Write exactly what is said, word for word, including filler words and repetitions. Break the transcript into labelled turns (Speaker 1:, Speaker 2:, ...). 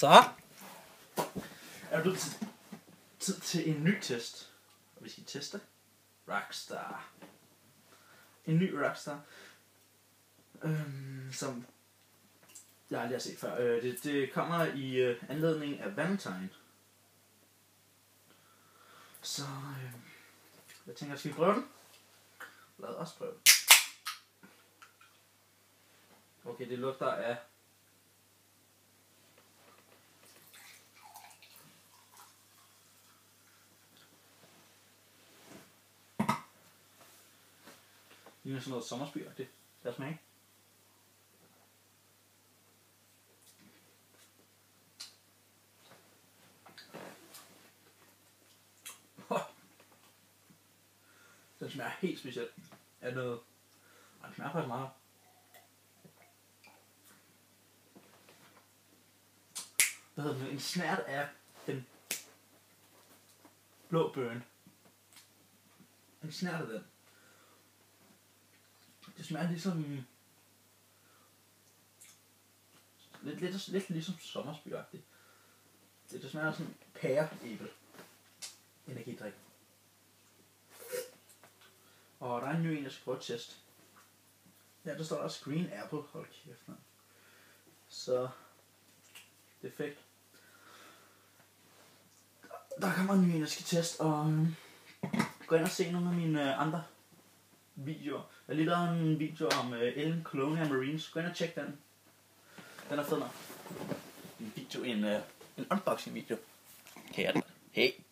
Speaker 1: Så er du tid, tid til en ny test. Og vi skal teste Rockstar. En ny Rockstar, øhm, som jeg aldrig har set før. Øh, det, det kommer i øh, anledning af Valentine. Så øh, jeg tænker, skal vi prøve den? Lad os prøve den. Okay, det lugter af ligner sådan noget sommerspy-agtigt. Lad os smage. Den smager helt specielt af noget. Og den smager faktisk meget. Hvad hedder det? En snert af den blå burn. En snert af den. Det smager ligesom lidt, lidt, lidt ligesom sommerspy-agtigt. Det, det smager sådan pære-æble energidrik. Og der er en ny en, jeg skal prøve at teste. Ja, der står der også Green Apple. Hold kæft, man. Så det er fedt. Der kommer en ny en, jeg skal teste, og øh, gå ind og se nogle af mine øh, andre videoer. Jeg har lige lavet en video om øh, Ellen Colonial Marines. Gå ind og tjek den. Den er fed nok. En video, en, øh, en unboxing video. Kan jeg det? Hey.